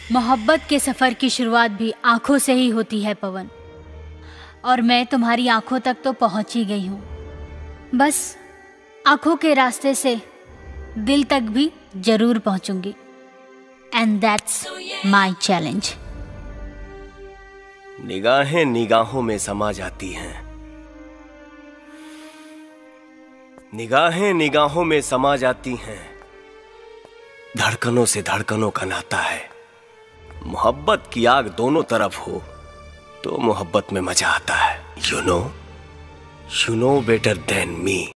मोहब्बत के सफ़र की शुरुआत भी आँखों से ही होती है पवन, और मैं तुम्हारी आँखों तक तो पहुँच ही गई हूँ। बस आँखों के रास्ते से दिल तक भी जरूर पहुँचूंगी। And that's my challenge. निगाहें निगाहों में समा जाती हैं, निगाहें निगाहों में समा जाती हैं, धड़कनों से धड़कनों का नाता है। मोहब्बत की आग दोनों तरफ हो तो मोहब्बत में मजा आता है। You know better than me.